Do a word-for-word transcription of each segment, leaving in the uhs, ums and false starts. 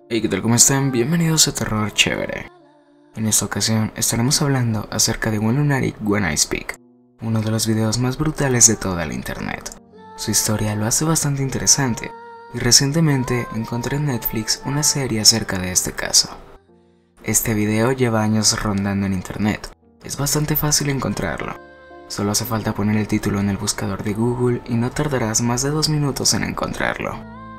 Hey, ¿qué tal? ¿Cómo están? Bienvenidos a Terror Chévere. En esta ocasión estaremos hablando acerca de One Lunatic When I Speak, uno de los videos más brutales de toda la internet. Su historia lo hace bastante interesante, y recientemente encontré en Netflix una serie acerca de este caso. Este video lleva años rondando en internet, es bastante fácil encontrarlo. Solo hace falta poner el título en el buscador de Google y no tardarás más de dos minutos en encontrarlo.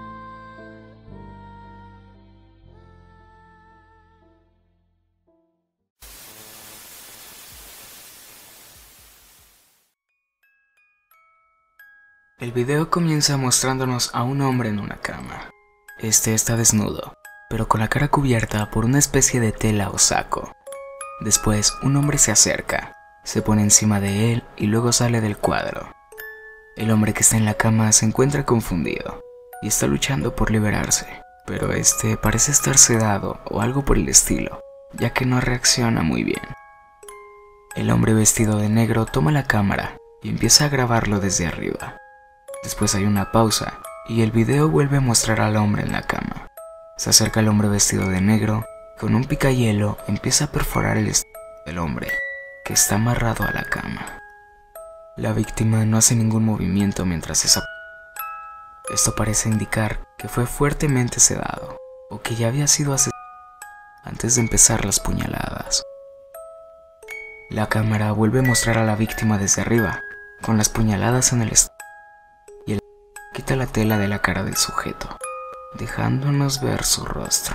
El video comienza mostrándonos a un hombre en una cama. Este está desnudo, pero con la cara cubierta por una especie de tela o saco. Después, un hombre se acerca, se pone encima de él y luego sale del cuadro. El hombre que está en la cama se encuentra confundido y está luchando por liberarse, pero este parece estar sedado o algo por el estilo, ya que no reacciona muy bien. El hombre vestido de negro toma la cámara y empieza a grabarlo desde arriba. Después hay una pausa y el video vuelve a mostrar al hombre en la cama. Se acerca el hombre vestido de negro y con un picahielo empieza a perforar el estómago del hombre, que está amarrado a la cama. La víctima no hace ningún movimiento mientras esa... Esto parece indicar que fue fuertemente sedado o que ya había sido asesinado antes de empezar las puñaladas. La cámara vuelve a mostrar a la víctima desde arriba, con las puñaladas en el estómago. Quita la tela de la cara del sujeto, dejándonos ver su rostro.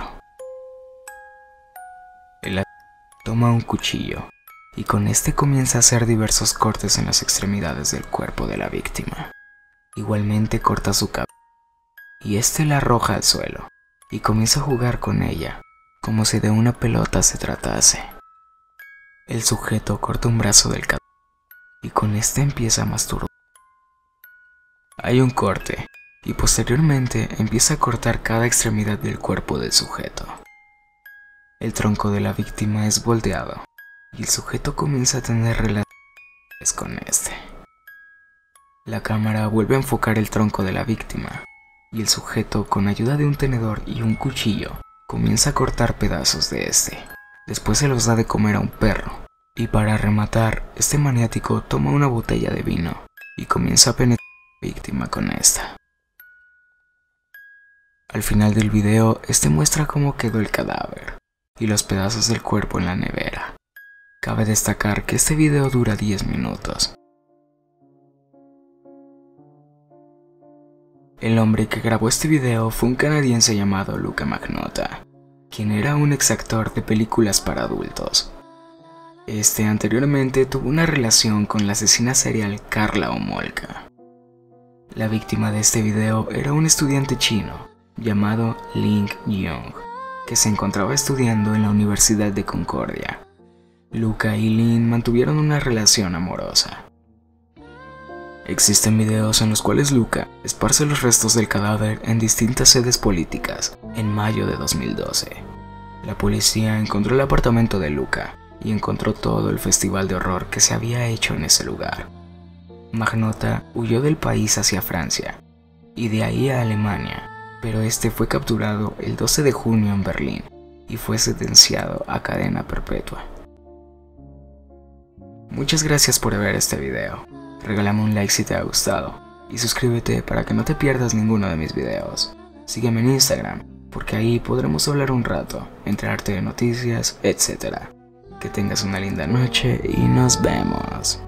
El asesino toma un cuchillo y con este comienza a hacer diversos cortes en las extremidades del cuerpo de la víctima. Igualmente corta su cabeza y este la arroja al suelo y comienza a jugar con ella, como si de una pelota se tratase. El sujeto corta un brazo del cadáver y con este empieza a masturbar. Hay un corte, y posteriormente empieza a cortar cada extremidad del cuerpo del sujeto. El tronco de la víctima es volteado, y el sujeto comienza a tener relaciones con este. La cámara vuelve a enfocar el tronco de la víctima, y el sujeto, con ayuda de un tenedor y un cuchillo, comienza a cortar pedazos de este. Después se los da de comer a un perro, y para rematar, este maniático toma una botella de vino, y comienza a penetrar víctima con esta. Al final del video, este muestra cómo quedó el cadáver y los pedazos del cuerpo en la nevera. Cabe destacar que este video dura diez minutos. El hombre que grabó este video fue un canadiense llamado Luca Magnotta, quien era un ex actor de películas para adultos. Este anteriormente tuvo una relación con la asesina serial Karla Homolka. La víctima de este video era un estudiante chino llamado Ling Yong, que se encontraba estudiando en la Universidad de Concordia. Luca y Lin mantuvieron una relación amorosa. Existen videos en los cuales Luca esparce los restos del cadáver en distintas sedes políticas en mayo de dos mil doce. La policía encontró el apartamento de Luca y encontró todo el festival de horror que se había hecho en ese lugar. Magnotta huyó del país hacia Francia y de ahí a Alemania, pero este fue capturado el doce de junio en Berlín y fue sentenciado a cadena perpetua. Muchas gracias por ver este video, regálame un like si te ha gustado y suscríbete para que no te pierdas ninguno de mis videos. Sígueme en Instagram porque ahí podremos hablar un rato, enterarte de noticias, etcétera. Que tengas una linda noche y nos vemos.